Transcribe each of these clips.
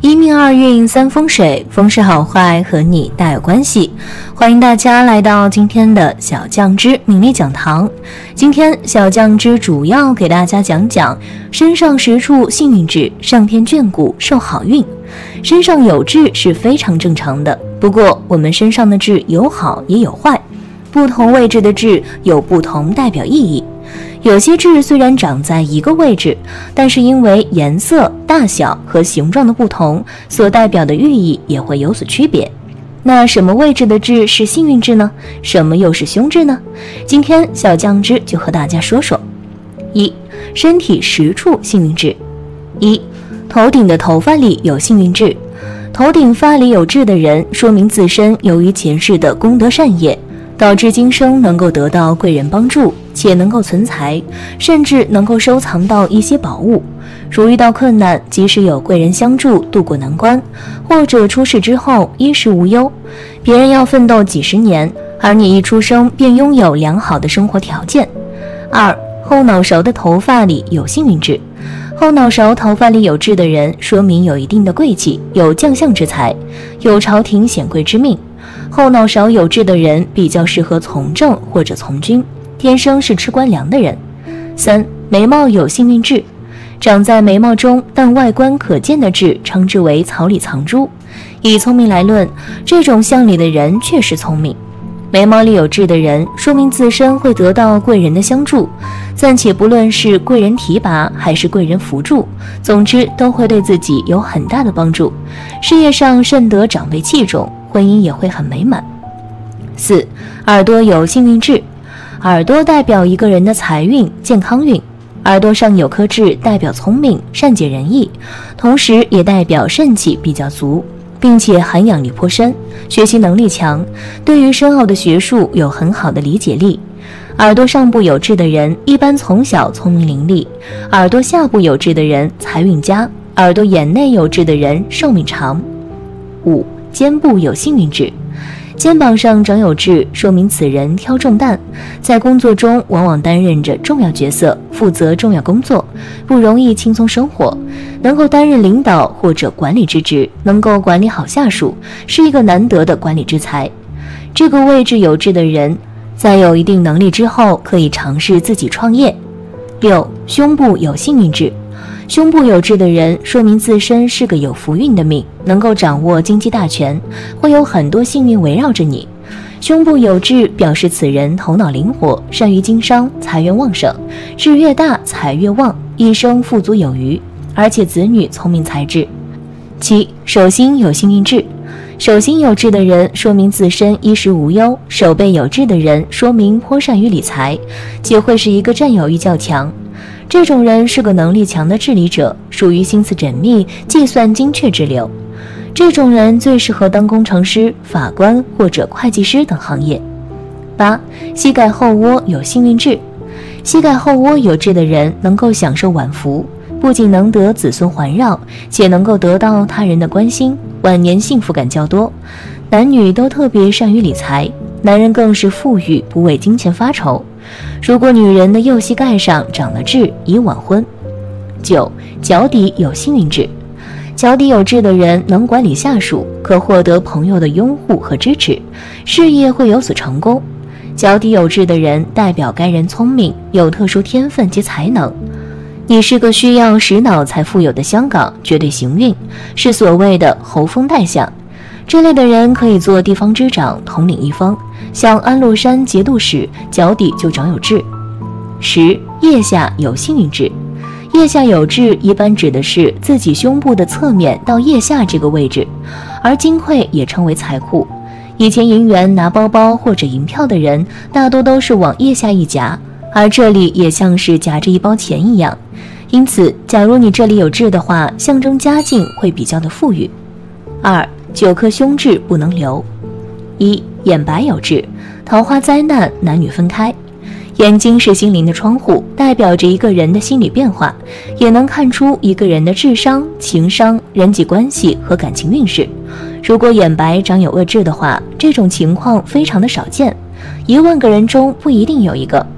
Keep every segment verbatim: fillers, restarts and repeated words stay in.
一命二运三风水，风水好坏和你大有关系。欢迎大家来到今天的小酱汁命理讲堂。今天小酱汁主要给大家讲讲身上十处幸运痣，上天眷顾受好运。身上有痣是非常正常的，不过我们身上的痣有好也有坏，不同位置的痣有不同代表意义。有些痣虽然长在一个位置，但是因为颜色、大小和形状的不同，所代表的寓意也会有所区别。那什么位置的痣是幸运痣呢？什么又是凶痣呢？今天小酱汁就和大家说说。一、身体十处幸运痣。一、头顶的头发里有幸运痣。头顶发里有痣的人，说明自身由于前世的功德善业，导致今生能够得到贵人帮助，且能够存财，甚至能够收藏到一些宝物。如遇到困难，即使有贵人相助渡过难关，或者出事之后衣食无忧，别人要奋斗几十年，而你一出生便拥有良好的生活条件。二、后脑勺的头发里有幸运痣。后脑勺头发里有痣的人，说明有一定的贵气，有将相之才，有朝廷显贵之命。后脑勺有痣的人比较适合从政或者从军，天生是吃官粮的人。三、眉毛有幸运痣。长在眉毛中但外观可见的痣称之为草里藏珠。以聪明来论，这种相里的人确实聪明。眉毛里有痣的人，说明自身会得到贵人的相助，暂且不论是贵人提拔还是贵人扶助，总之都会对自己有很大的帮助。事业上甚得长辈器重，婚姻也会很美满。四、耳朵有幸运痣。耳朵代表一个人的财运、健康运。耳朵上有颗痣代表聪明、善解人意，同时也代表肾气比较足，并且涵养力颇深，学习能力强，对于深奥的学术有很好的理解力。耳朵上部有痣的人一般从小聪明伶俐，耳朵下部有痣的人财运佳，耳朵眼内有痣的人寿命长。五、肩部有幸运痣。肩膀上长有痣，说明此人挑重担，在工作中往往担任着重要角色，负责重要工作，不容易轻松生活，能够担任领导或者管理之职，能够管理好下属，是一个难得的管理之才。这个位置有痣的人，在有一定能力之后，可以尝试自己创业。六、胸部有幸运痣。胸部有痣的人，说明自身是个有福运的命，能够掌握经济大权，会有很多幸运围绕着你。胸部有痣表示此人头脑灵活，善于经商，财源旺盛，痣越大财越旺，一生富足有余，而且子女聪明才智。七、手心有幸运痣。手心有痣的人，说明自身衣食无忧；手背有痣的人，说明颇善于理财，且会是一个占有欲较强。这种人是个能力强的治理者，属于心思缜密、计算精确之流。这种人最适合当工程师、法官或者会计师等行业。八、膝盖后窝有幸运痣。膝盖后窝有痣的人能够享受晚福，不仅能得子孙环绕，且能够得到他人的关心，晚年幸福感较多。男女都特别善于理财，男人更是富裕，不为金钱发愁。如果女人的右膝盖上长了痣，宜晚婚。九、脚底有幸运痣。脚底有痣的人能管理下属，可获得朋友的拥护和支持，事业会有所成功。脚底有痣的人代表该人聪明，有特殊天分及才能。你是个需要使脑才富有的香港，绝对行运，是所谓的侯封带相。这类的人可以做地方之长，统领一方，像安禄山节度使脚底就长有痣。十、腋下有幸运痣。腋下有痣一般指的是自己胸部的侧面到腋下这个位置，而金匮也称为财库。以前银元拿包包或者银票的人，大多都是往腋下一夹，而这里也像是夹着一包钱一样。因此，假如你这里有痣的话，象征家境会比较的富裕。二、九颗胸痣不能留。一、眼白有痣，桃花灾难，男女分开。眼睛是心灵的窗户，代表着一个人的心理变化，也能看出一个人的智商、情商、人际关系和感情运势。如果眼白长有恶痣的话，这种情况非常的少见，一万个人中不一定有一个。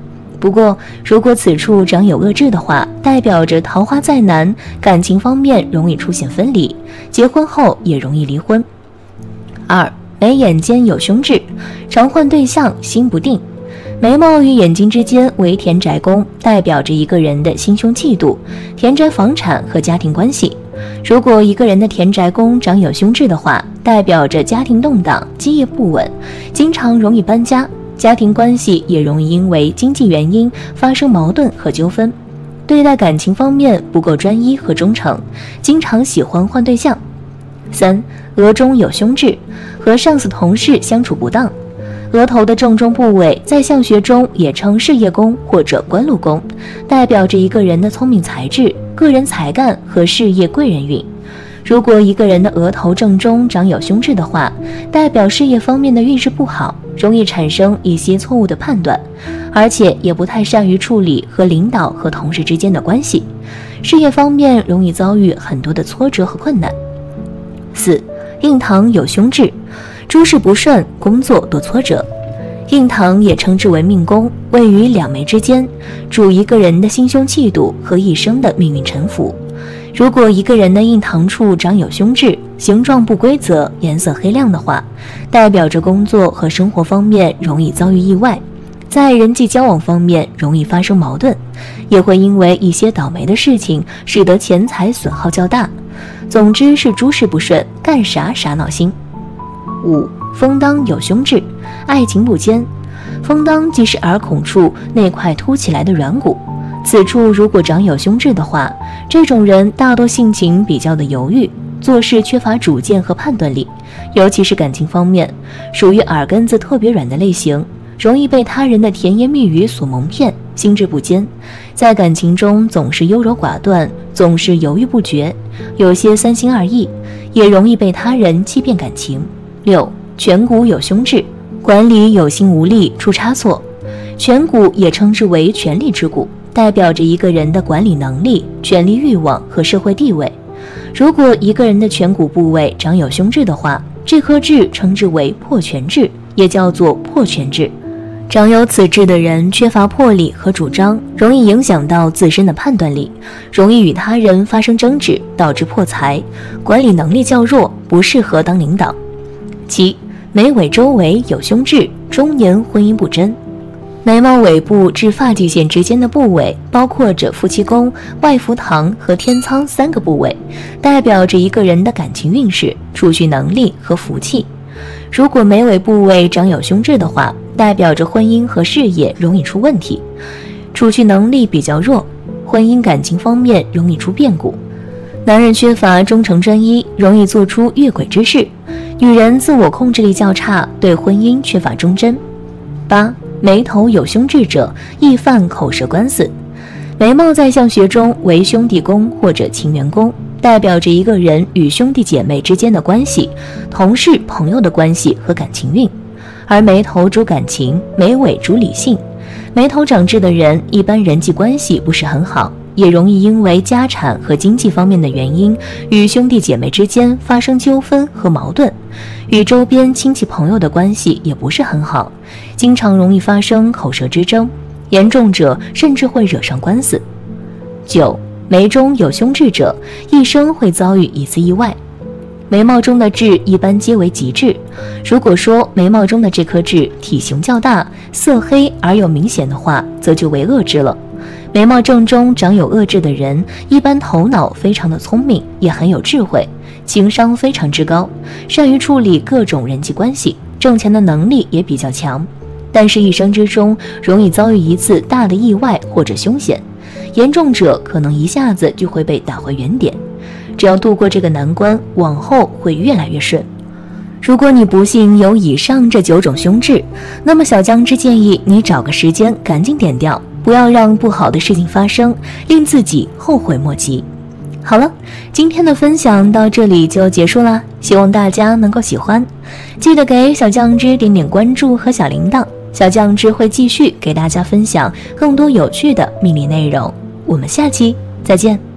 不过，如果此处长有恶痣的话，代表着桃花再难，感情方面容易出现分离，结婚后也容易离婚。二、眉眼间有凶痣，常换对象，心不定。眉毛与眼睛之间为田宅宫，代表着一个人的心胸气度、田宅房产和家庭关系。如果一个人的田宅宫长有凶痣的话，代表着家庭动荡、基业不稳，经常容易搬家，家庭关系也容易因为经济原因发生矛盾和纠纷。对待感情方面不够专一和忠诚，经常喜欢换对象。三、额中有凶痣，和上司同事相处不当。额头的正中部位在相学中也称事业宫或者官禄宫，代表着一个人的聪明才智、个人才干和事业贵人运。如果一个人的额头正中长有凶痣的话，代表事业方面的运势不好，容易产生一些错误的判断，而且也不太善于处理和领导和同事之间的关系，事业方面容易遭遇很多的挫折和困难。四、印堂有凶痣，诸事不顺，工作多挫折。印堂也称之为命宫，位于两眉之间，主一个人的心胸气度和一生的命运沉浮。如果一个人的印堂处长有凶痣，形状不规则，颜色黑亮的话，代表着工作和生活方面容易遭遇意外，在人际交往方面容易发生矛盾，也会因为一些倒霉的事情使得钱财损耗较大。总之是诸事不顺，干啥啥闹心。五、风当有凶痣，爱情不坚。风当即是耳孔处那块凸起来的软骨，此处如果长有凶痣的话，这种人大多性情比较的犹豫，做事缺乏主见和判断力，尤其是感情方面，属于耳根子特别软的类型，容易被他人的甜言蜜语所蒙骗，心智不坚，在感情中总是优柔寡断，总是犹豫不决，有些三心二意，也容易被他人欺骗感情。六、颧骨有凶痣，管理有心无力，出差错。颧骨也称之为权力之骨，代表着一个人的管理能力、权力欲望和社会地位。如果一个人的颧骨部位长有凶痣的话，这颗痣称之为破权痣，也叫做破权痣。长有此痣的人缺乏魄力和主张，容易影响到自身的判断力，容易与他人发生争执，导致破财，管理能力较弱，不适合当领导。七、眉尾周围有凶痣，中年婚姻不贞。眉毛尾部至发际线之间的部位包括着夫妻宫、外福堂和天仓三个部位，代表着一个人的感情运势、储蓄能力和福气。如果眉尾部位长有凶痣的话，代表着婚姻和事业容易出问题，储蓄能力比较弱，婚姻感情方面容易出变故。男人缺乏忠诚专一，容易做出越轨之事；女人自我控制力较差，对婚姻缺乏忠贞。八、眉头有凶痣者，易犯口舌官司。眉毛在相学中为兄弟宫或者情缘宫，代表着一个人与兄弟姐妹之间的关系、同事朋友的关系和感情运。而眉头主感情，眉尾主理性。眉头长痣的人一般人际关系不是很好，也容易因为家产和经济方面的原因与兄弟姐妹之间发生纠纷和矛盾，与周边亲戚朋友的关系也不是很好，经常容易发生口舌之争，严重者甚至会惹上官司。九、眉中有凶痣者，一生会遭遇一次意外。眉毛中的痣一般皆为吉痣，如果说眉毛中的这颗痣体型较大、色黑而又明显的话，则就为恶痣了。眉毛正中长有恶痣的人，一般头脑非常的聪明，也很有智慧，情商非常之高，善于处理各种人际关系，挣钱的能力也比较强。但是，一生之中容易遭遇一次大的意外或者凶险，严重者可能一下子就会被打回原点。只要度过这个难关，往后会越来越顺。如果你不幸有以上这九种凶痣，那么小酱汁建议你找个时间赶紧点掉，不要让不好的事情发生，令自己后悔莫及。好了，今天的分享到这里就结束啦，希望大家能够喜欢，记得给小酱汁点点关注和小铃铛，小酱汁会继续给大家分享更多有趣的命理内容。我们下期再见。